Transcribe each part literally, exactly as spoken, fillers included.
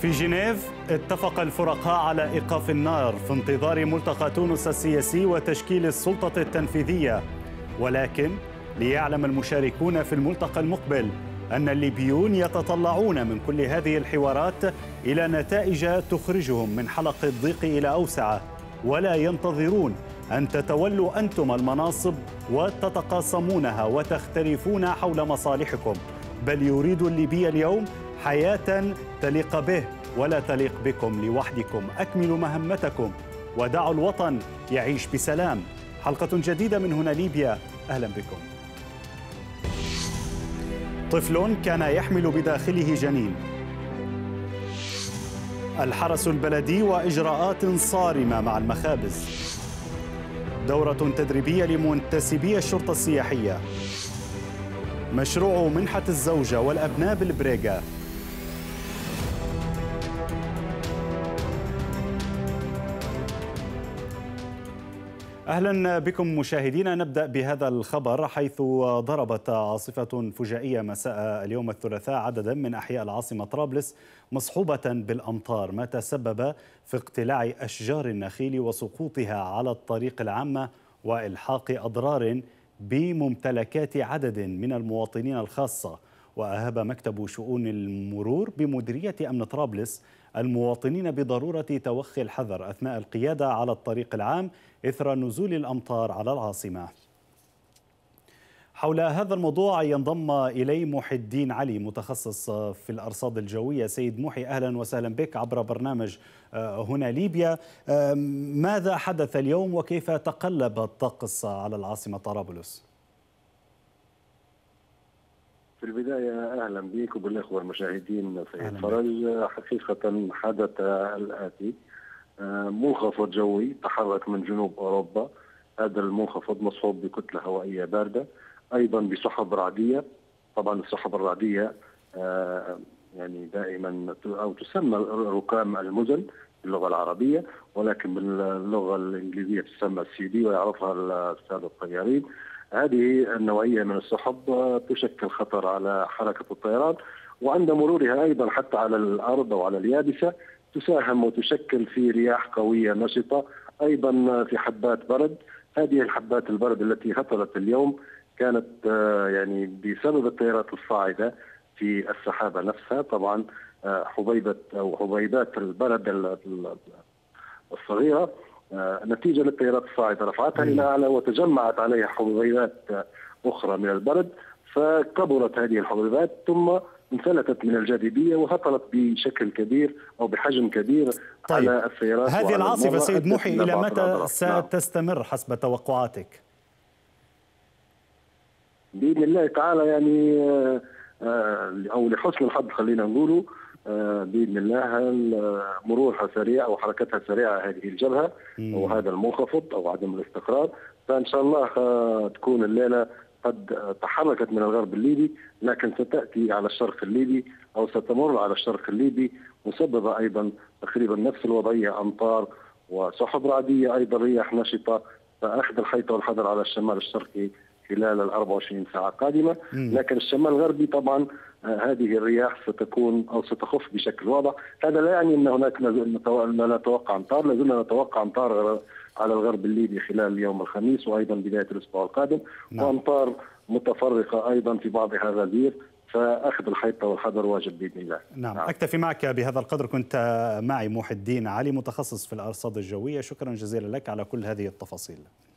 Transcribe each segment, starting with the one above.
في جنيف اتفق الفرقاء على إيقاف النار في انتظار ملتقى تونس السياسي وتشكيل السلطة التنفيذية، ولكن ليعلم المشاركون في الملتقى المقبل أن الليبيون يتطلعون من كل هذه الحوارات إلى نتائج تخرجهم من حلق الضيق إلى أوسعة، ولا ينتظرون أن تتولوا أنتم المناصب وتتقاسمونها وتختلفون حول مصالحكم، بل يريد الليبي اليوم حياة تليق به ولا تليق بكم لوحدكم. أكملوا مهمتكم ودعوا الوطن يعيش بسلام. حلقة جديدة من هنا ليبيا، أهلا بكم. طفل كان يحمل بداخله جنين. الحرس البلدي وإجراءات صارمة مع المخابز. دورة تدريبية لمنتسبي الشرطة السياحية. مشروع منحة الزوجة والأبناء بالبريغا. أهلا بكم مشاهدينا. نبدأ بهذا الخبر، حيث ضربت عاصفة فجائية مساء اليوم الثلاثاء عددا من أحياء العاصمة طرابلس مصحوبة بالأمطار، ما تسبب في اقتلاع أشجار النخيل وسقوطها على الطريق العامة وإلحاق أضرار بممتلكات عدد من المواطنين الخاصة. وأهب مكتب شؤون المرور بمديرية أمن طرابلس المواطنين بضرورة توخي الحذر أثناء القيادة على الطريق العام إثر نزول الأمطار على العاصمة. حول هذا الموضوع ينضم إلي محي الدين علي، متخصص في الأرصاد الجوية. سيد محي، أهلا وسهلا بك عبر برنامج هنا ليبيا. ماذا حدث اليوم وكيف تقلب الطقس على العاصمة طرابلس؟ في البداية أهلا بك وبالإخوة المشاهدين. سيد فرج، حقيقة حدث الآتي: منخفض جوي تحرك من جنوب أوروبا. هذا المنخفض مصحوب بكتلة هوائية باردة، أيضا بسحب رعدية. طبعا السحب الرعدية يعني دائما أو تسمى ركام المزن باللغة العربية، ولكن باللغة الإنجليزية تسمى السي دي ويعرفها السادة الطيارين. هذه النوعية من السحب تشكل خطر على حركة الطيران، وعند مرورها أيضا حتى على الأرض أو على اليابسة تساهم وتشكل في رياح قوية نشطة، أيضا في حبات برد. هذه الحبات البرد التي هطلت اليوم كانت يعني بسبب التيارات الصاعدة في السحابة نفسها. طبعا حبيبة أو حبيبات البرد الصغيرة نتيجة للتيارات الصاعدة رفعتها إلى أعلى وتجمعت عليها حبيبات أخرى من البرد، فكبرت هذه الحبيبات ثم انفلتت من الجاذبية وهطلت بشكل كبير أو بحجم كبير. طيب. على السيارات. هذه العاصفة سيد محي إلى متى ستستمر حسب توقعاتك؟ بإذن الله تعالى يعني أو لحسن الحظ خلينا نقوله بإذن الله مرورها سريع أو حركتها سريعة هذه الجبهة أو هذا المنخفض أو عدم الاستقرار، فإن شاء الله تكون الليلة قد تحركت من الغرب الليبي، لكن ستأتي على الشرق الليبي أو ستمر على الشرق الليبي، مسببة أيضا تقريبا نفس الوضعية، أمطار وسحب رعدية، أيضا رياح نشطة. فأخذ الحيطة والحذر على الشمال الشرقي خلال ال أربع وعشرين ساعة القادمة. لكن الشمال الغربي طبعا هذه الرياح ستكون أو ستخف بشكل واضح. هذا لا يعني أن هناك لا نتوقع أمطار، لازلنا نتوقع أمطار على الغرب الليبي خلال يوم الخميس وأيضا بداية الأسبوع القادم. نعم. وأمطار متفرقة أيضا في بعضها غزير، فأخذ الحيطة والحذر واجب بإذن الله. نعم. نعم. أكتفي معك بهذا القدر. كنت معي محي الدين علي، متخصص في الأرصاد الجوية. شكرا جزيلا لك على كل هذه التفاصيل.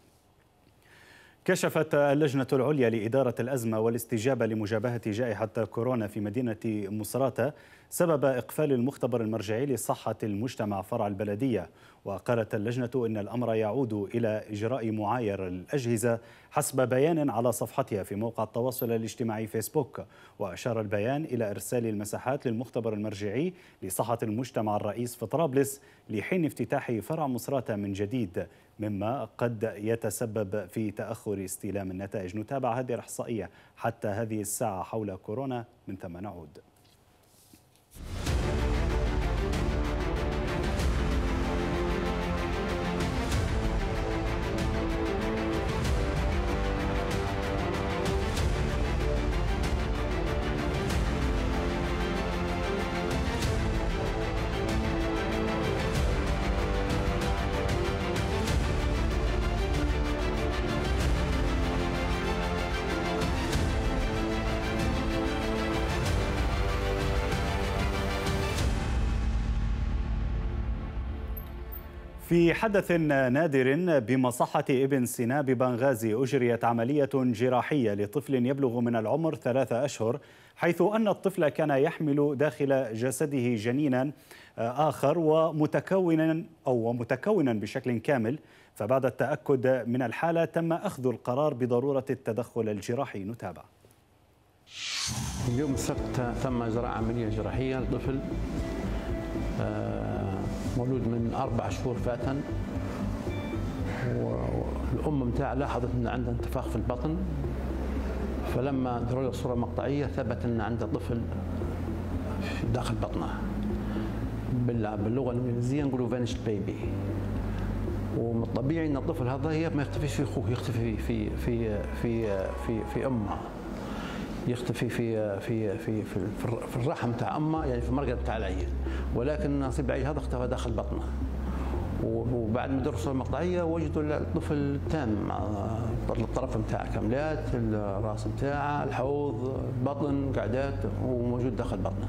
كشفت اللجنة العليا لإدارة الأزمة والاستجابة لمجابهة جائحة كورونا في مدينة مصراتة سبب إقفال المختبر المرجعي لصحة المجتمع فرع البلدية. وقالت اللجنة إن الأمر يعود إلى إجراء معايير الأجهزة حسب بيان على صفحتها في موقع التواصل الاجتماعي فيسبوك. وأشار البيان إلى إرسال المساحات للمختبر المرجعي لصحة المجتمع الرئيس في طرابلس لحين افتتاح فرع مصراتة من جديد، مما قد يتسبب في تأخر استلام النتائج. نتابع هذه الإحصائية حتى هذه الساعة حول كورونا، من ثم نعود. في حدث نادر بمصحة ابن سينا ببنغازي أجريت عملية جراحية لطفل يبلغ من العمر ثلاثة أشهر، حيث أن الطفل كان يحمل داخل جسده جنينا آخر ومتكونا أو متكونا بشكل كامل. فبعد التأكد من الحالة تم أخذ القرار بضرورة التدخل الجراحي. نتابع. اليوم السبت تم إجراء عملية جراحية لطفل مولود من أربع شهور فاتا، والأم متاعه لاحظت أن عنده انتفاخ في البطن، فلما دروا له صورة مقطعية ثبت أن عنده طفل داخل بطنه. باللغة الإنجليزية نقولوا فانيشد بيبي. ومن الطبيعي أن الطفل هذا ما يختفيش في أخوه، يختفي في في في في في أمه، يختفي في في في في, في الرحم تاع امه، يعني في المرقد تاع العيل، ولكن نصيب العيل هذا اختفى داخل بطنه. وبعد ما درسوا المقطعيه وجدوا الطفل تام، الطرف نتاعه كاملات، الراس نتاعه، الحوض، البطن، قعدات، وموجود داخل بطنه.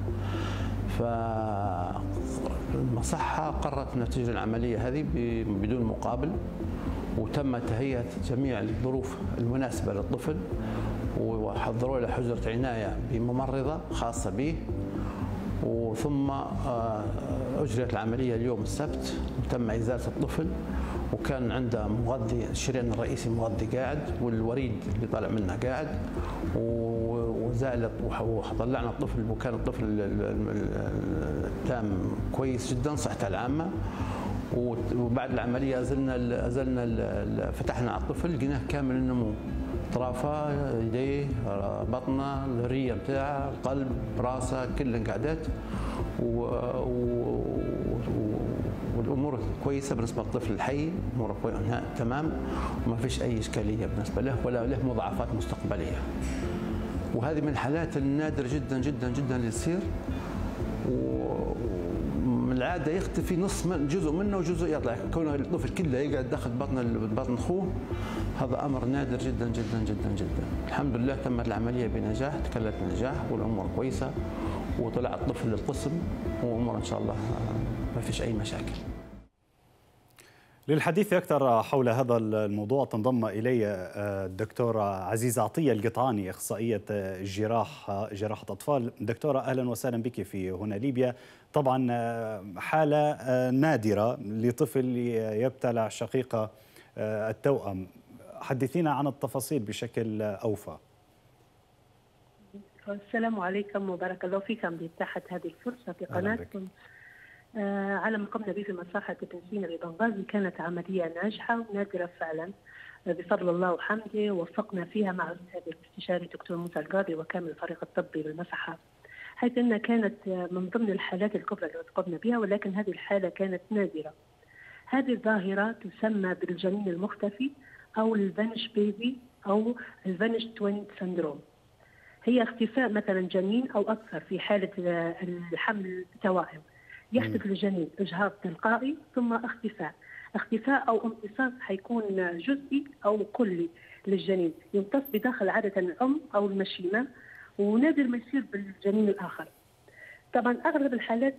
فالمصحه قررت انها تجري العمليه هذه بدون مقابل، وتم تهيئه جميع الظروف المناسبه للطفل، وحضروا له حجرة عناية بممرضة خاصة به، وثم أجريت العملية اليوم السبت وتم إزالة الطفل، وكان عنده مغذي، الشريان الرئيسي مغذي قاعد، والوريد اللي طالع منه قاعد، وزالت وطلعنا الطفل، وكان الطفل التام كويس جدا، صحته العامة. وبعد العملية أزلنا أزلنا فتحنا على الطفل، لقيناه كامل النمو، اطرافه، يديه، بطنه، الريه بتاعه، القلب، راسه، كل قعدات، و... و... والامور كويسه بالنسبه للطفل الحي، اموره كويسه تمام، وما فيش اي اشكاليه بالنسبه له ولا له مضاعفات مستقبليه. وهذه من الحالات النادره جدا جدا جدا اللي تصير، ومن العاده يختفي نص من جزء منه وجزء يطلع، كون الطفل كله يقعد داخل بطن بطن اخوه، هذا امر نادر جدا جدا جدا جدا. الحمد لله تمت العمليه بنجاح، تكلت بنجاح، والامور كويسه، وطلع الطفل للقسم، وامور ان شاء الله ما فيش اي مشاكل. للحديث أكثر حول هذا الموضوع تنضم إلي الدكتورة عزيزة عطية القطعاني، إخصائية جراحة جراحة أطفال. دكتورة أهلا وسهلا بك في هنا ليبيا. طبعا حالة نادرة لطفل يبتلع شقيقة التوأم، حدثينا عن التفاصيل بشكل أوفى. السلام عليكم وبارك الله فيكم بإتاحة هذه الفرصة في قناتكم. آه على ما قمنا به في مصحة ابن سينا ببنغازي كانت عملية ناجحة ونادرة فعلا، آه بفضل الله وحمده. وفقنا فيها مع الأستاذ الاستشاري دكتور موسى القاضي وكامل الفريق الطبي بالمصحة، حيث أنها كانت من ضمن الحالات الكبرى اللي قمنا بها، ولكن هذه الحالة كانت نادرة. هذه الظاهرة تسمى بالجنين المختفي أو الفانيش بيبي أو الفانيش توين سندروم. هي اختفاء مثلا جنين أو أكثر في حالة الحمل التوائم، يحدث للجنين إجهاض تلقائي ثم اختفاء. اختفاء أو امتصاص حيكون جزئي أو كلي للجنين، يمتص بداخل عادة الأم أو المشيمة، ونادر ما يصير بالجنين الآخر. طبعا أغلب الحالات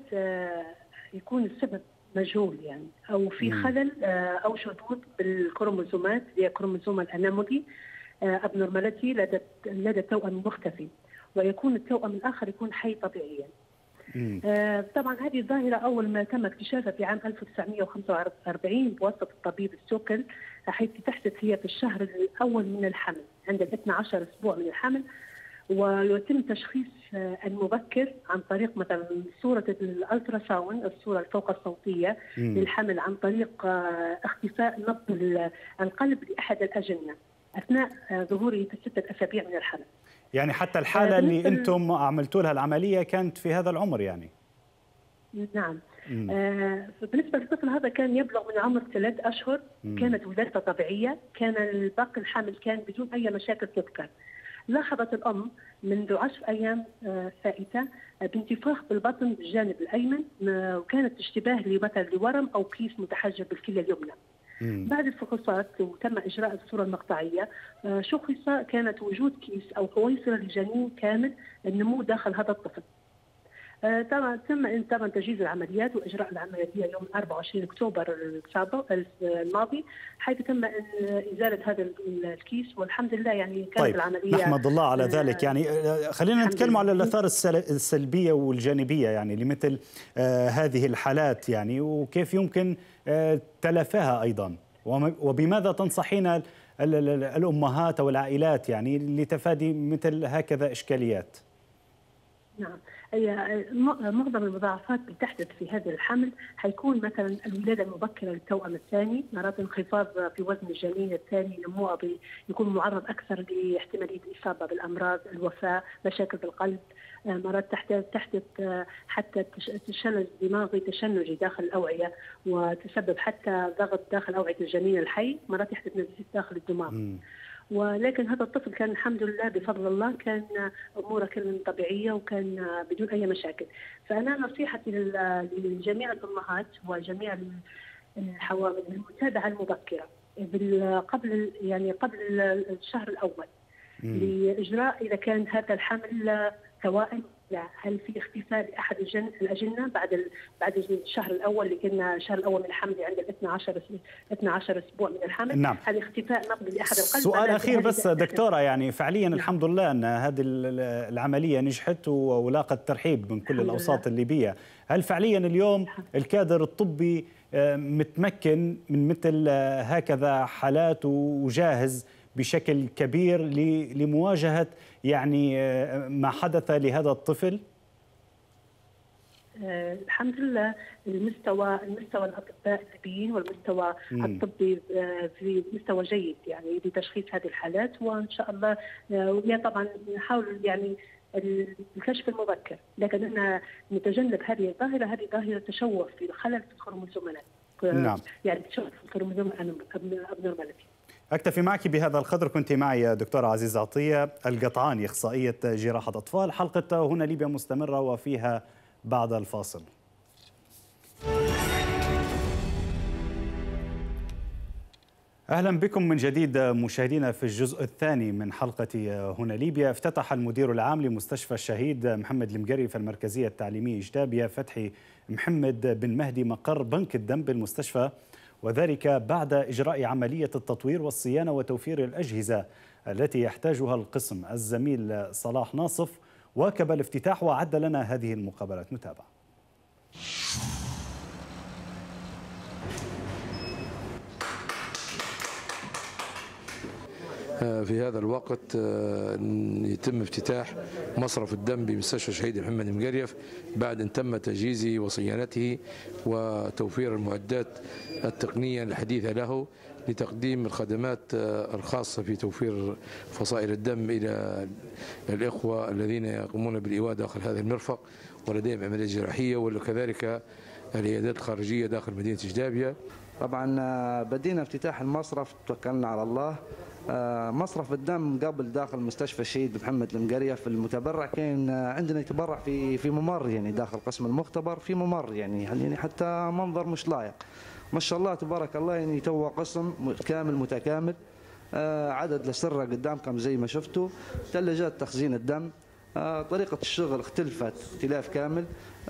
يكون السبب مجهول، يعني أو في خلل أو شذوذ بالكروموزومات، هي كروموزوم الأنامولي أبنورماليتي لدى لدى التوأم المختفي، ويكون التوأم الآخر يكون حي طبيعيا. آه طبعا هذه الظاهرة أول ما تم اكتشافها في عام ألف وتسعمئة وخمسة وأربعين بواسطة الطبيب ستوكل، حيث تحدث هي في الشهر الأول من الحمل عند اثني عشر أسبوع من الحمل، ويتم تشخيص آه المبكر عن طريق مثلا صورة الألترا ساوند، الصورة الفوق الصوتية مم. للحمل، عن طريق آه اختفاء نبض القلب لأحد الأجنة أثناء آه ظهوره في ستة أسابيع من الحمل. يعني حتى الحالة اللي أنتم عملتوا لها العملية كانت في هذا العمر يعني؟ نعم. آه بالنسبة للطفل هذا كان يبلغ من عمر ثلاث أشهر، مم. كانت ولادته طبيعية، كان باقي الحمل كان بدون أي مشاكل تذكر. لاحظت الأم منذ عشر أيام آه فائتة بانتفاخ بالبطن بالجانب الأيمن، آه وكانت اشتباه لمثل لورم أو كيس متحجر بالكلية اليمنى. مم. بعد الفحوصات وتم إجراء الصورة المقطعية، شخص كانت وجود كيس أو حويصلة لجنين كامل النمو داخل هذا الطفل. طبعا تم طبعا تجهيز العمليات واجراء العمليات يوم أربعة وعشرين اكتوبر الماضي، حيث تم ازاله هذا الكيس، والحمد لله يعني كانت طيب. العمليه. نحمد الله على ذلك. يعني خلينا نتكلم على الاثار السلبيه والجانبيه يعني لمثل آه هذه الحالات، يعني وكيف يمكن آه تلافاها ايضا، وبماذا تنصحين الامهات او العائلات يعني لتفادي مثل هكذا اشكاليات؟ نعم، هي معظم المضاعفات اللي تحدث في هذا الحمل حيكون مثلا الولاده المبكره للتوأم الثاني، مرات انخفاض في وزن الجنين الثاني، نموه يكون معرض اكثر لاحتماليه الاصابه بالامراض، الوفاه، مشاكل بالقلب، مرات تحدث تحدث حتى تشنج دماغي تشنجي داخل الاوعيه، وتسبب حتى ضغط داخل اوعيه الجنين الحي، مرات يحدث نزيف داخل الدماغ. م. ولكن هذا الطفل كان الحمد لله بفضل الله كان اموره كانت طبيعيه وكان بدون اي مشاكل. فانا نصيحتي لجميع الامهات وجميع الحوامل المتابعه المبكره قبل يعني قبل الشهر الاول لاجراء اذا كان هذا الحمل توائم، لا هل في اختفاء لاحد الاجنه بعد بعد الشهر الاول اللي كنا الشهر الاول من الحمل عند اثني عشر اثني عشر اسبوع من الحمل. نعم. هل اختفاء نقدي لاحد القلب؟ سؤال اخير بس دكتوره، يعني فعليا نعم. الحمد لله ان هذه العمليه نجحت ولاقت ترحيب من كل الاوساط الليبيه. هل فعليا اليوم الكادر الطبي متمكن من مثل هكذا حالات وجاهز بشكل كبير لمواجهة يعني ما حدث لهذا الطفل؟ آه الحمد لله المستوى المستوى الاطباء الليبيين والمستوى م. الطبي آه في مستوى جيد يعني لتشخيص هذه الحالات، وان شاء الله آه طبعا نحاول يعني الكشف المبكر، لكننا نتجنب هذه الظاهره، هذه ظاهره تشوه في خلل في الكروموسومات. نعم. يعني تشوه في الكروموسوم ابنورماليتي. أكتفي معك بهذا القدر. كنت معي دكتورة عزيزة عطية القطعاني، أخصائية جراحة أطفال. حلقة هنا ليبيا مستمرة وفيها بعد الفاصل. أهلا بكم من جديد مشاهدينا في الجزء الثاني من حلقة هنا ليبيا. افتتح المدير العام لمستشفى الشهيد محمد المقري في المركزية التعليمية إجدابية فتحي محمد بن مهدي مقر بنك الدم بالمستشفى، وذلك بعد إجراء عملية التطوير والصيانة وتوفير الأجهزة التي يحتاجها القسم. الزميل صلاح ناصف واكب الافتتاح وعد لنا هذه المقابلات، نتابع. في هذا الوقت يتم افتتاح مصرف الدم بمستشفى الشهيد محمد المقريف بعد ان تم تجهيزه وصيانته وتوفير المعدات التقنية الحديثة له لتقديم الخدمات الخاصة في توفير فصائل الدم إلى الإخوة الذين يقومون بالإيواء داخل هذا المرفق ولديهم عمليات جراحية، وكذلك العيادات الخارجية داخل مدينة إجدابية. طبعا بدينا افتتاح المصرف، توكلنا على الله. مصرف الدم قبل داخل مستشفى الشهيد محمد المقريف المتبرع كان عندنا يتبرع في في ممر، يعني داخل قسم المختبر في ممر، يعني يعني حتى منظر مش لائق. ما شاء الله تبارك الله، يعني تو قسم كامل متكامل. عدد الأسرة قدامكم زي ما شفتوا، ثلاجات تخزين الدم، طريقة الشغل اختلفت اختلاف كامل.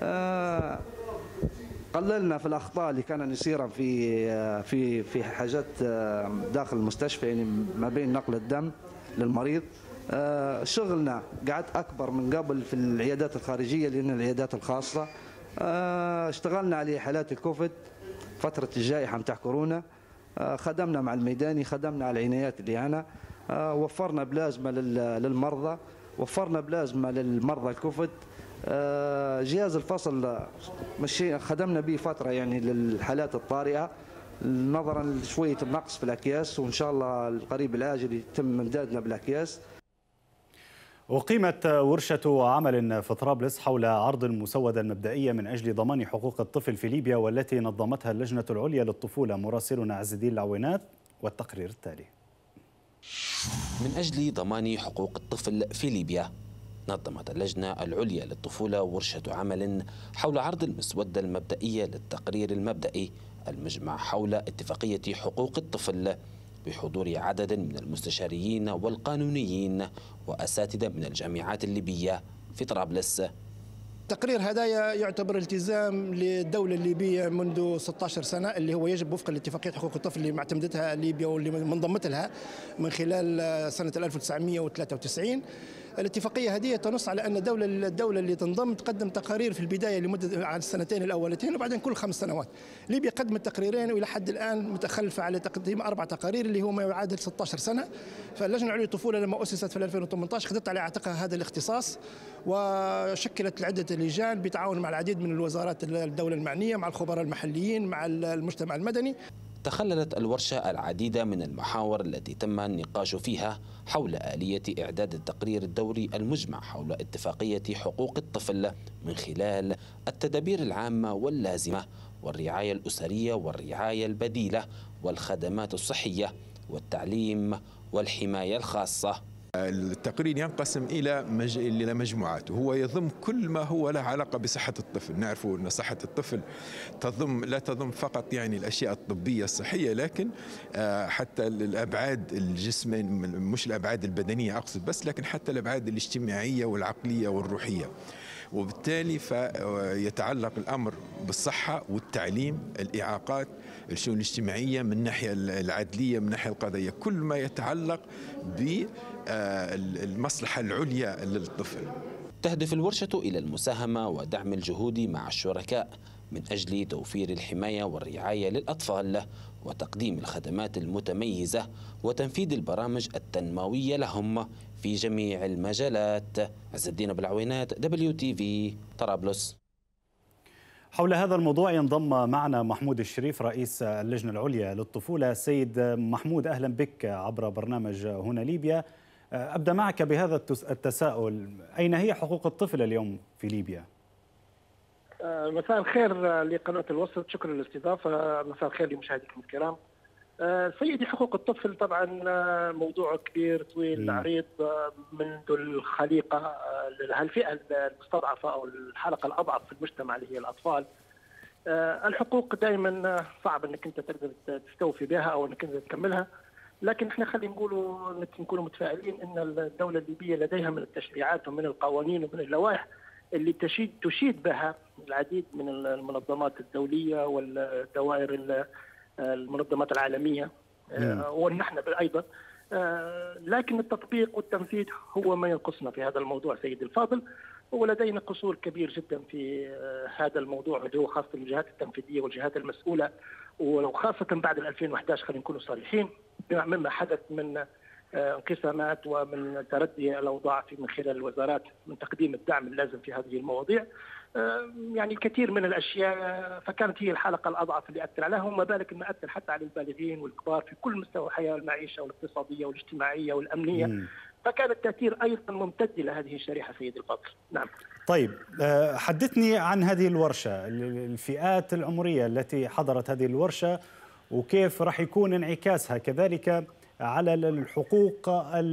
قللنا في الاخطاء اللي كان يصير في في في حاجات داخل المستشفى، يعني ما بين نقل الدم للمريض. شغلنا قعد اكبر من قبل في العيادات الخارجيه لان العيادات الخاصه. اشتغلنا على حالات الكوفيد فتره الجائحه متاع كورونا، خدمنا مع الميداني، خدمنا على العنايات اللي هنا، وفرنا بلازما للمرضى، وفرنا بلازما للمرضى الكوفيد. جهاز الفصل مشي خدمنا به فترة يعني للحالات الطارئة نظرا لشوية النقص في الأكياس، وإن شاء الله القريب الآجل يتم إمدادنا بالأكياس. أقيمت ورشة عمل في طرابلس حول عرض المسودة المبدئية من أجل ضمان حقوق الطفل في ليبيا، والتي نظمتها اللجنة العليا للطفولة. مراسلنا عز الدين العوينات والتقرير التالي. من أجل ضمان حقوق الطفل في ليبيا، نظمت اللجنة العليا للطفولة ورشة عمل حول عرض المسودة المبدئية للتقرير المبدئي المجمع حول اتفاقية حقوق الطفل بحضور عدد من المستشاريين والقانونيين وأساتذة من الجامعات الليبية في طرابلس. تقرير هدايا يعتبر التزام للدولة الليبية منذ ستة عشر سنة، اللي هو يجب وفقا لاتفاقية حقوق الطفل اللي معتمدتها ليبيا واللي منضمت لها من خلال سنة ألف وتسعمئة وثلاثة وتسعين. الاتفاقية هذه تنص على أن الدولة الدولة اللي تنضم تقدم تقارير في البداية لمدة على السنتين الأولتين، وبعدين كل خمس سنوات. ليبيا قدمت تقريرين وإلى حد الآن متخلفة على تقديم أربع تقارير اللي هو ما يعادل ستة عشر سنة. فاللجنة العليا للطفولة لما أسست في ألفين وثمانية عشر خذت على عاتقها هذا الاختصاص، وشكلت عدة لجان بتعاون مع العديد من الوزارات الدولة المعنية، مع الخبراء المحليين، مع المجتمع المدني. تخللت الورشة العديد من المحاور التي تم النقاش فيها حول آلية إعداد التقرير الدوري المجمع حول اتفاقية حقوق الطفل من خلال التدابير العامة واللازمة والرعاية الأسرية والرعاية البديلة والخدمات الصحية والتعليم والحماية الخاصة. التقرير ينقسم إلى مج... إلى مجموعات، وهو يضم كل ما هو له علاقة بصحة الطفل. نعرف أن صحة الطفل تضم لا تضم فقط يعني الأشياء الطبية الصحية، لكن حتى الأبعاد الجسمية، مش الأبعاد البدنية أقصد بس، لكن حتى الأبعاد الاجتماعية والعقلية والروحية. وبالتالي فيتعلق الأمر بالصحة والتعليم، الإعاقات، الشؤون الاجتماعية من الناحية العدلية، من الناحية القضائية، كل ما يتعلق بالمصلحة العليا للطفل. تهدف الورشة إلى المساهمة ودعم الجهود مع الشركاء من أجل توفير الحماية والرعاية للأطفال وتقديم الخدمات المتميزة وتنفيذ البرامج التنموية لهم في جميع المجالات. عز الدين أبو العوينات، دبليو تي في، طرابلس. حول هذا الموضوع ينضم معنا محمود الشريف رئيس اللجنة العليا للطفولة. سيد محمود، أهلا بك عبر برنامج هنا ليبيا. أبدأ معك بهذا التساؤل، أين هي حقوق الطفل اليوم في ليبيا؟ مساء الخير لقناة الوسط، شكرا للاستضافة. مساء الخير لمشاهديكم الكرام. سيدي، حقوق الطفل طبعا موضوع كبير طويل عريض منذ الخليقة للفئة المستضعفة أو الحلقة الأضعف في المجتمع اللي هي الأطفال. الحقوق دائما صعب أنك أنت تقدر تستوفي بها أو أنك أنت تكملها، لكن احنا خلينا نقولوا نكونوا متفائلين أن الدولة الليبية لديها من التشريعات ومن القوانين ومن اللوائح اللي تشيد تشيد بها العديد من المنظمات الدولية والدوائر المنظمات العالمية ونحن أيضا، لكن التطبيق والتنفيذ هو ما ينقصنا في هذا الموضوع سيدي الفاضل. ولدينا قصور كبير جدا في هذا الموضوع اللي هو خاصة الجهات التنفيذية والجهات المسؤولة، وخاصة بعد ألفين وأحد عشر خلينا نكون صريحين مما حدث من انقسامات ومن تردي الأوضاع في من خلال الوزارات من تقديم الدعم اللازم في هذه المواضيع. يعني كثير من الأشياء فكانت هي الحلقة الأضعف اللي أثر عليها، وما بالك أنه أثر حتى على البالغين والكبار في كل مستوى الحياة، المعيشة والاقتصادية والاجتماعية والأمنية. مم. فكان التأثير أيضا ممتد إلى هذه الشريحة سيد الفاضل. نعم. طيب، حدثني عن هذه الورشة، الفئات العمرية التي حضرت هذه الورشة وكيف راح يكون انعكاسها كذلك على الحقوق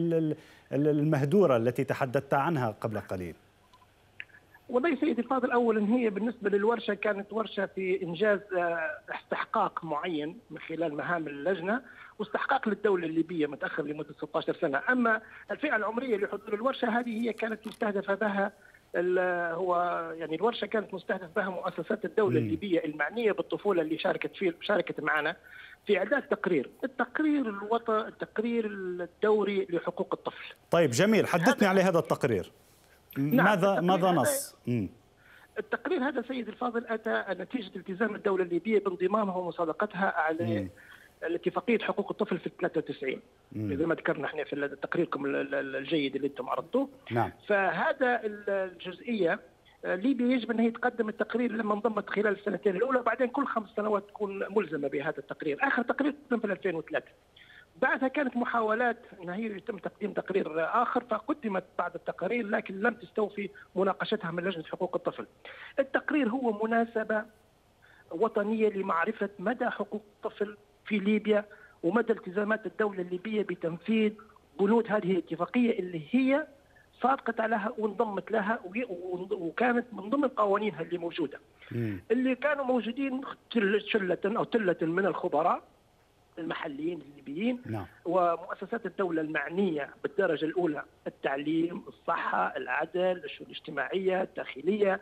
المهدورة التي تحدثت عنها قبل قليل. والله سيدي الفاضل، اولا هي بالنسبه للورشه كانت ورشه في انجاز استحقاق معين من خلال مهام اللجنه واستحقاق للدوله الليبيه متاخر لمده ستة عشر سنه. اما الفئه العمريه لحضور الورشه هذه هي كانت مستهدفه بها هو يعني الورشه كانت مستهدف بها مؤسسات الدوله م. الليبيه المعنيه بالطفوله اللي شاركت فيه شاركت معنا في اعداد تقرير، التقرير الوطني التقرير الدوري لحقوق الطفل. طيب جميل، حدثني على هذا التقرير. نعم. ماذا ماذا نص؟ التقرير هذا سيد الفاضل اتى نتيجه التزام الدوله الليبيه بانضمامها ومصادقتها على الاتفاقيه حقوق الطفل في ثلاثة وتسعين زي ما ذكرنا احنا في تقريركم الجيد اللي انتم عرضتوه. نعم. فهذا الجزئيه ليبيا يجب ان هي تقدم التقرير لما انضمت خلال السنتين الاولى، وبعدين كل خمس سنوات تكون ملزمه بهذا التقرير. اخر تقرير قدم في ألفين وثلاثة. بعدها كانت محاولات ان هي يتم تقديم تقرير اخر فقدمت بعض التقارير لكن لم تستوفي مناقشتها من لجنه حقوق الطفل. التقرير هو مناسبه وطنيه لمعرفه مدى حقوق الطفل في ليبيا ومدى التزامات الدوله الليبيه بتنفيذ بنود هذه الاتفاقيه اللي هي صادقت عليها وانضمت لها وكانت من ضمن قوانينها اللي موجوده. م. اللي كانوا موجودين شله او تله من الخبراء المحليين الليبيين. نعم. ومؤسسات الدولة المعنية بالدرجة الأولى، التعليم، الصحة، العدل، الشؤون الاجتماعية، الداخلية،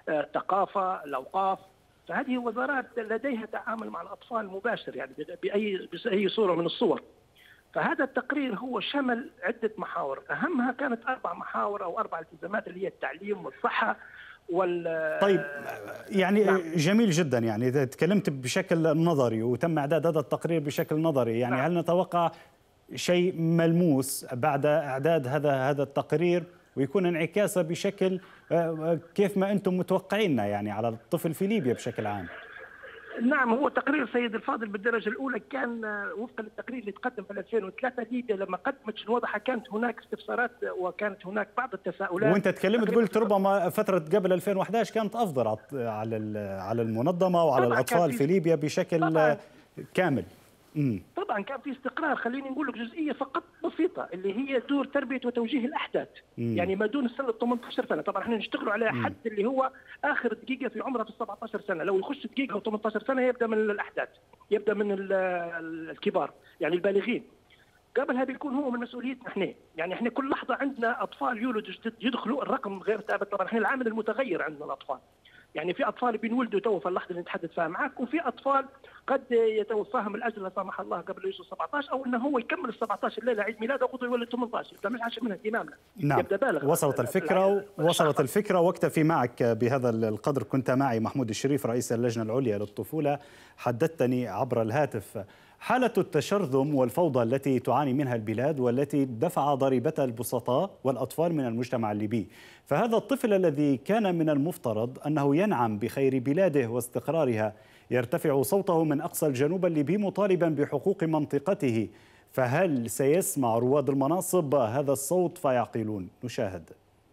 الثقافه، الاوقاف. فهذه وزارات لديها تعامل مع الاطفال مباشر يعني باي باي صوره من الصور. فهذا التقرير هو شمل عده محاور، اهمها كانت اربع محاور او اربع التزامات اللي هي التعليم والصحه وال طيب يعني نعم. جميل جدا، يعني اذا تكلمت بشكل نظري وتم اعداد هذا التقرير بشكل نظري، يعني نعم. هل نتوقع شيء ملموس بعد اعداد هذا هذا التقرير ويكون انعكاسه بشكل كيف ما انتم متوقعين يعني على الطفل في ليبيا بشكل عام؟ نعم، هو تقرير سيد الفاضل بالدرجه الاولى كان وفقا للتقرير اللي تقدم في ألفين وثلاثة. ليبيا لما قدمت الوضع كانت هناك استفسارات وكانت هناك بعض التساؤلات. وانت تكلمت قلت ربما فتره قبل ألفين وأحد عشر كانت افضل على على المنظمه وعلى الاطفال في ليبيا بشكل طبعاً كامل. مم. طبعا كان في استقرار. خليني نقول لك جزئيه فقط بسيطه اللي هي دور تربيه وتوجيه الاحداث، مم. يعني ما دون السن ثمانية عشر سنه. طبعا احنا نشتغلوا على حد مم. اللي هو اخر دقيقه في عمره في سبعة عشر سنه، لو يخش دقيقه او ثمانية عشر سنه يبدا من الاحداث، يبدا من الكبار يعني البالغين. قبلها بيكون هو من مسؤوليتنا احنا، يعني احنا كل لحظه عندنا اطفال يولدوا يدخلوا الرقم غير ثابت. طبعا احنا العامل المتغير عندنا الاطفال، يعني في اطفال بينولدوا تو في اللحظه اللي نتحدث فيها معك، وفي اطفال قد يتوفاهم الاجل لا سمح الله قبل يوصل سبعة عشر، او انه هو يكمل ال سبعة عشر ليله عيد ميلاده وغدا يولد ثمانية عشر، يبدا مش عشان من اهتمامنا. نعم. يبدا بالغ. وصلت الفكره وصلت الفكره واكتفي معك بهذا القدر. كنت معي محمود الشريف رئيس اللجنه العليا للطفوله، حدثتني عبر الهاتف. حالة التشرذم والفوضى التي تعاني منها البلاد والتي دفع ضريبتها البسطاء والأطفال من المجتمع الليبي، فهذا الطفل الذي كان من المفترض أنه ينعم بخير بلاده واستقرارها يرتفع صوته من أقصى الجنوب الليبي مطالبا بحقوق منطقته، فهل سيسمع رواد المناصب هذا الصوت فيعقلون؟ نشاهد.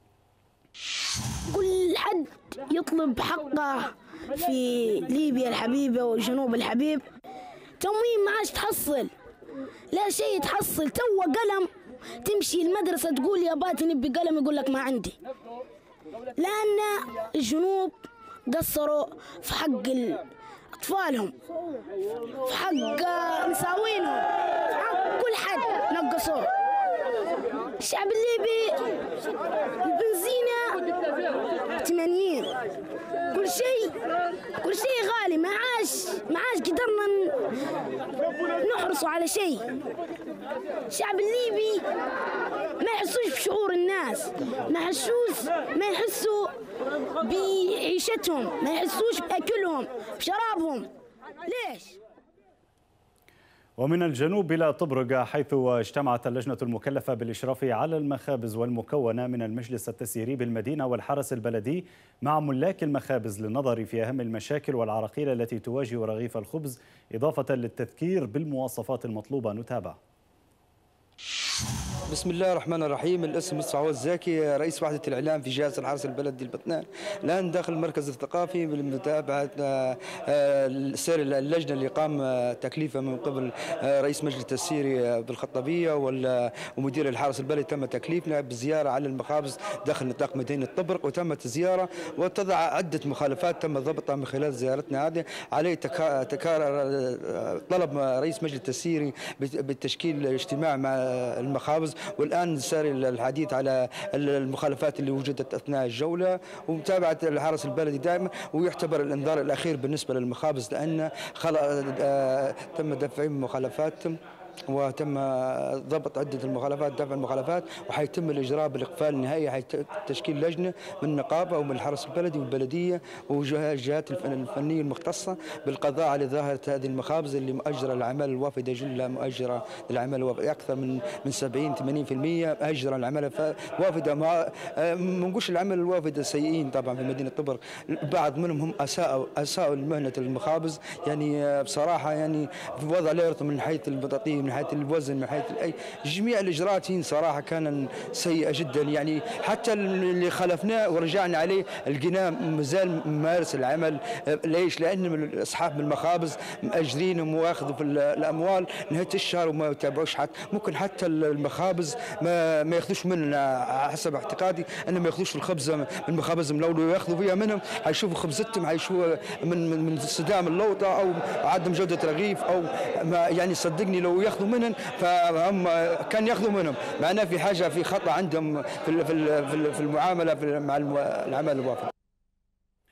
كل حد يطلب حقه في ليبيا الحبيبة والجنوب الحبيب. تموين ما عادش تحصل، لا شيء تحصل. تو قلم تمشي المدرسة تقول يا باتي نبي قلم يقول لك ما عندي، لأن الجنوب قصروا في حق أطفالهم، في حق نساوينهم، في حق كل حد نقصوه. الشعب الليبي البنزينة ثمانين، كل شيء كل شيء غالي، ما عاش ما عاش قدرنا نحرصوا على شيء. الشعب الليبي ما يحسوش بشعور الناس، ما يحسوش ما يحسوا بعيشتهم، ما يحسوش بأكلهم بشرابهم. ليش؟ ومن الجنوب إلى طبرق، حيث اجتمعت اللجنة المكلفة بالإشراف على المخابز والمكونة من المجلس التسييري بالمدينة والحرس البلدي مع ملاك المخابز للنظر في أهم المشاكل والعراقيل التي تواجه رغيف الخبز، إضافة للتذكير بالمواصفات المطلوبة. نتابع. بسم الله الرحمن الرحيم. الاسم مصطفى الزاكي، رئيس وحدة الإعلام في جهاز الحرس البلدي البطنان. الآن داخل المركز الثقافي بمتابعة سير اللجنة اللي قام تكليفها من قبل رئيس مجلس التسييري بالخطابية ومدير الحرس البلدي. تم تكليفنا بزيارة على المخابز داخل نطاق مدينة طبرق، وتمت الزيارة وتضع عدة مخالفات تم ضبطها من خلال زيارتنا هذه. عليه تكرر طلب رئيس مجلس التسييري بالتشكيل اجتماع مع المخابز، والآن سار الحديث على المخالفات اللي وجدت أثناء الجولة ومتابعة الحرس البلدي دائما. ويعتبر الإنذار الأخير بالنسبة للمخابز لأن تم دفع مخالفات وتم ضبط عدة المخالفات، دفع المخالفات، وحيتم الإجراء بالإقفال النهائي. حيتم تشكيل لجنة من النقابة ومن الحرس البلدي والبلدية والجهات الفنية المختصة بالقضاء على ظاهرة هذه المخابز اللي مؤجرة العمل الوافدة، جلها مؤجرة للعمل الوافد، أكثر من من سبعين ثمانين بالمئة مؤجرة العمل وافدة. ما نقولش العمل الوافدة سيئين طبعا في مدينة طبرق، بعض منهم هم أساءوا أساءوا لمهنة المخابز، يعني بصراحة يعني في وضع لا يرضى من حيث البطاطين، من حيث الوزن، من حيث اي جميع الاجراءات صراحه كان سيئه جدا. يعني حتى اللي خلفناه ورجعنا عليه لقيناه مازال ممارس العمل. ليش؟ لان اصحاب المخابز ماجرينهم واخذوا في الاموال نهايه الشهر وما يتابعوش. حتى ممكن حتى المخابز ما ما ياخذوش مننا، حسب اعتقادي ان ما ياخذوش الخبزه من المخابز، لو ياخذوا فيها منهم حيشوفوا خبزتهم حيشوفوا من من من صدام اللوطه او عدم جوده رغيف او ما. يعني صدقني لو ياخذوا منهم فهم كان ياخذوا منهم، معناه في حاجه في خطا عندهم في في في المعامله مع العمل الوافد.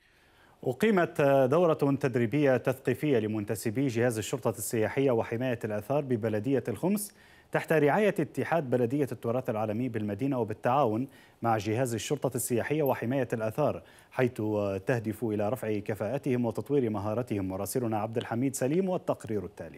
أقيمت دورة تدريبية تثقيفية لمنتسبي جهاز الشرطة السياحية وحماية الآثار ببلدية الخمس تحت رعاية اتحاد بلدية التراث العالمي بالمدينة وبالتعاون مع جهاز الشرطة السياحية وحماية الآثار، حيث تهدف إلى رفع كفاءتهم وتطوير مهارتهم. مراسلنا عبد الحميد سليم والتقرير التالي.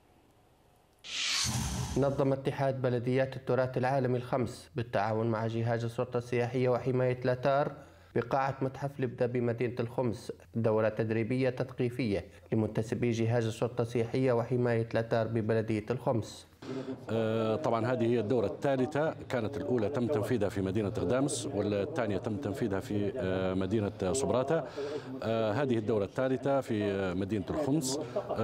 نظم اتحاد بلديات التراث العالمي الخمس بالتعاون مع جهاز الشرطة السياحية وحماية الآثار بقاعة متحف لبدة بمدينة الخمس دورة تدريبية تثقيفية لمنتسبي جهاز الشرطة السياحية وحماية الآثار ببلدية الخمس. طبعا هذه هي الدورة الثالثة، كانت الأولى تم تنفيذها في مدينة غدامس والثانية تم تنفيذها في مدينة صبراتة. هذه الدورة الثالثة في مدينة الخمس.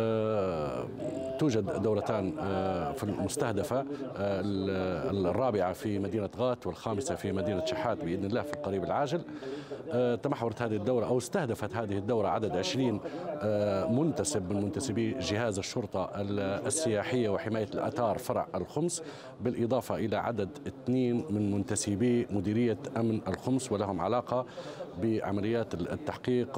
توجد دورتان في المستهدفة، الرابعة في مدينة غات والخامسة في مدينة شحات بإذن الله في القريب العاجل. تمحورت هذه الدورة أو استهدفت هذه الدورة عدد عشرين منتسب من منتسبي جهاز الشرطة السياحية وحماية الآثار فرع الخمس، بالإضافة إلى عدد اثنين من منتسبي مديرية أمن الخمس ولهم علاقة بعمليات التحقيق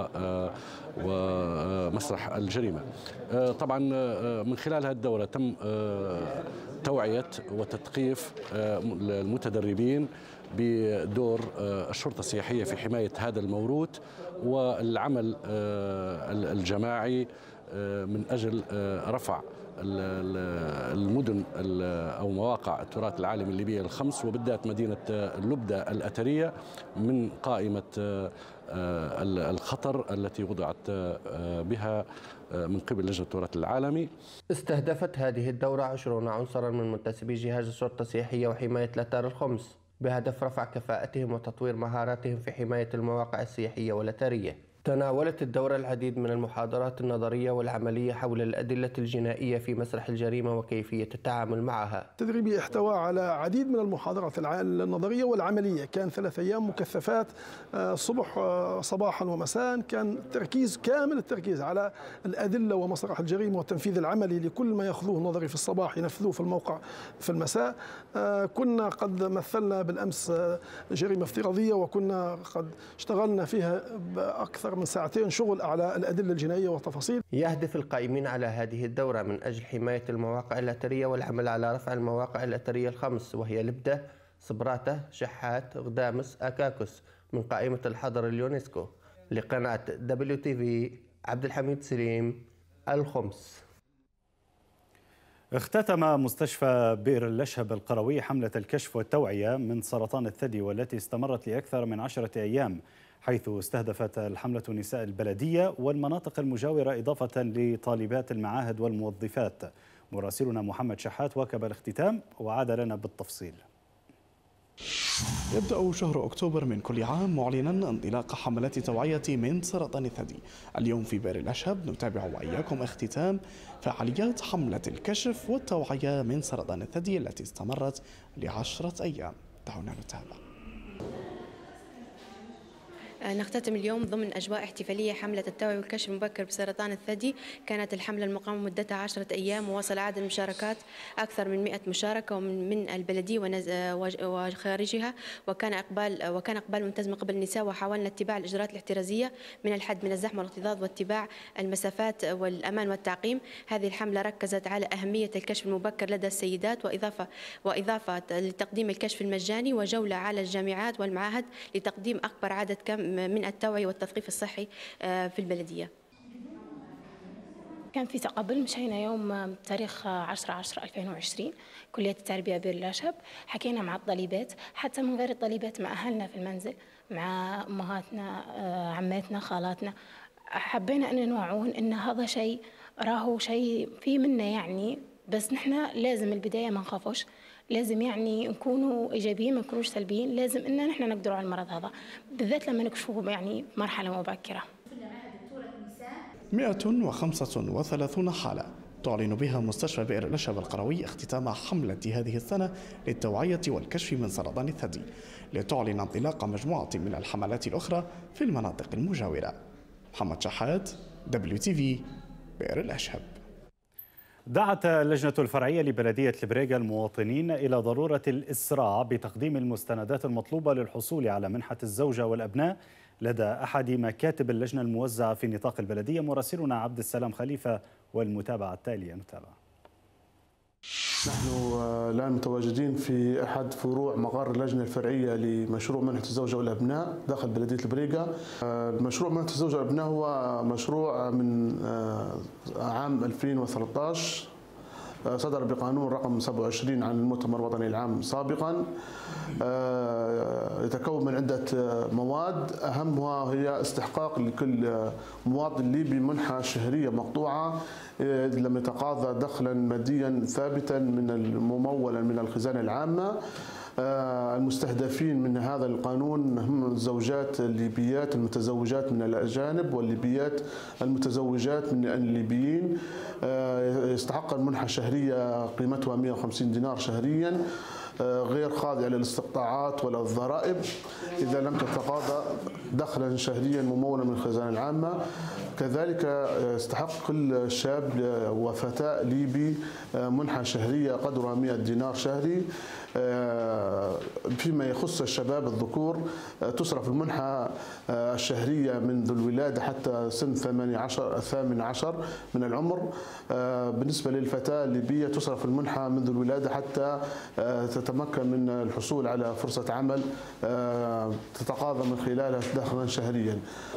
ومسرح الجريمة. طبعا من خلال هذه الدورة تم توعية وتثقيف المتدربين بدور الشرطة السياحية في حماية هذا الموروث والعمل الجماعي من أجل رفع المدن أو مواقع التراث العالمي الليبية الخمس وبالذات مدينة لبدة الأثرية من قائمة الخطر التي وضعت بها من قبل لجنة التراث العالمي. استهدفت هذه الدورة عشرون عنصرا من منتسبي جهاز الشرطة السياحية وحماية الآثار الخمس بهدف رفع كفاءتهم وتطوير مهاراتهم في حماية المواقع السياحية والأثرية. تناولت الدورة العديد من المحاضرات النظرية والعملية حول الأدلة الجنائية في مسرح الجريمة وكيفية التعامل معها. تدريبي احتوى على عديد من المحاضرات النظرية والعملية، كان ثلاث أيام مكثفات صبح صباحا ومساء، كان تركيز كامل التركيز على الأدلة ومسرح الجريمة والتنفيذ العملي لكل ما يأخذوه نظري في الصباح ينفذوه في الموقع في المساء. كنا قد مثلنا بالأمس جريمة افتراضية وكنا قد اشتغلنا فيها بأكثر من ساعتين شغل على الأدلة الجنائية والتفاصيل. يهدف القائمين على هذه الدورة من أجل حماية المواقع الأثرية والعمل على رفع المواقع الأثرية الخمس وهي لبدة، صبراتة، شحات، غدامس، أكاكوس من قائمة الحضر اليونسكو. لقناة دبليو تي في عبد الحميد سليم، الخمس. اختتم مستشفى بئر اللشهب القروي حملة الكشف والتوعية من سرطان الثدي والتي استمرت لأكثر من عشرة أيام، حيث استهدفت الحملة نساء البلدية والمناطق المجاورة إضافة لطالبات المعاهد والموظفات. مراسلنا محمد شحات واكب الاختتام وعاد لنا بالتفصيل. يبدأ شهر أكتوبر من كل عام معلنا انطلاق حملات توعية من سرطان الثدي. اليوم في بئر اللشهب نتابع وإياكم اختتام فعاليات حملة الكشف والتوعية من سرطان الثدي التي استمرت لعشرة أيام. دعونا نتابع. نختتم اليوم ضمن أجواء احتفالية حملة التوعية والكشف المبكر بسرطان الثدي. كانت الحملة المقامة مدتها عشرة أيام ووصل عدد المشاركات أكثر من مئة مشاركة ومن البلدية وخارجها، وكان إقبال وكان إقبال ممتاز من قبل النساء، وحاولنا اتباع الإجراءات الاحترازية من الحد من الزحمة والاكتظاظ واتباع المسافات والأمان والتعقيم. هذه الحملة ركزت على أهمية الكشف المبكر لدى السيدات وإضافة وإضافة لتقديم الكشف المجاني وجولة على الجامعات والمعاهد لتقديم أكبر عدد كم من التوعية والتثقيف الصحي في البلدية. كان في تقبل، مشينا يوم تاريخ عشرة عشرة ألفين وعشرين كلية التربية بئر اللشهب، حكينا مع الطالبات حتى من غير الطالبات مع أهلنا في المنزل، مع أمهاتنا، عماتنا، خالاتنا. حبينا أن نوعون أن هذا شيء راهو شيء في منا يعني، بس نحن لازم البداية ما نخافوش، لازم يعني نكونوا إيجابيين ما نكونوش سلبيين، لازم إن نحن نقدروا على المرض هذا بالذات لما نكشفوه يعني مرحلة مبكرة. مئة وخمسة وثلاثين حالة تعلن بها مستشفى بئر اللشهب القروي اختتام حملة هذه السنة للتوعية والكشف من سرطان الثدي، لتعلن انطلاق مجموعة من الحملات الأخرى في المناطق المجاورة. محمد شحات، دبليو تي في، بئر اللشهب. دعت اللجنة الفرعية لبلدية البريغا المواطنين إلى ضرورة الإسراع بتقديم المستندات المطلوبة للحصول على منحة الزوجة والأبناء لدى أحد مكاتب اللجنة الموزعة في نطاق البلدية. مراسلنا عبد السلام خليفة والمتابعة التالية نتابع. نحن الآن متواجدين في أحد فروع مقر اللجنة الفرعية لمشروع منحة الزوجة والأبناء داخل بلدية البريقة. المشروع منحة الزوجة والأبناء هو مشروع من عام ألفين وثلاثة عشر، صدر بقانون رقم سبعة وعشرين عن المؤتمر الوطني العام سابقا. يتكون من عدة مواد، أهمها هي استحقاق لكل مواطن ليبي منحة شهرية مقطوعة لم يتقاضى دخلا ماديا ثابتا من ممولا من الخزانة العامة. المستهدفين من هذا القانون هم الزوجات الليبيات المتزوجات من الأجانب والليبيات المتزوجات من الليبيين. يستحق المنحة الشهرية قيمتها مئة وخمسين دينار شهريا غير خاضعة للاستقطاعات ولا الضرائب إذا لم تتقاضى دخلا شهريا ممولا من الخزانة العامة. كذلك يستحق كل شاب وفتاة ليبي منحة شهرية قدرها مئة دينار شهري. فيما يخص الشباب الذكور تصرف المنحة الشهرية منذ الولادة حتى سن الثامن عشر من العمر. بالنسبة للفتاة الليبية تصرف المنحة منذ الولادة حتى تتمكن من الحصول على فرصة عمل تتقاضى من خلالها دخلا شهريا.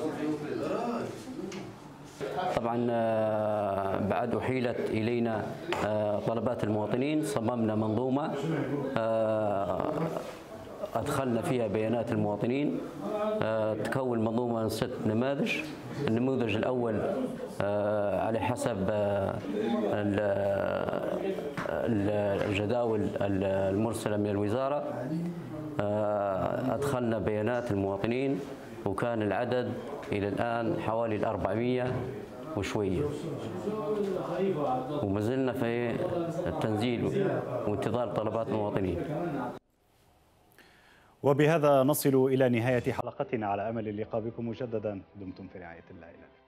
طبعا بعد أحيلت إلينا طلبات المواطنين صممنا منظومة أدخلنا فيها بيانات المواطنين. تكون منظومة من ست نماذج. النموذج الأول على حسب الجداول المرسلة من الوزارة أدخلنا بيانات المواطنين وكان العدد إلى الآن حوالي الأربعمئة وشوية، وما زلنا في التنزيل وانتظار طلبات المواطنين. وبهذا نصل إلى نهاية حلقتنا، على أمل اللقاء بكم مجددا. دمتم في رعاية الله.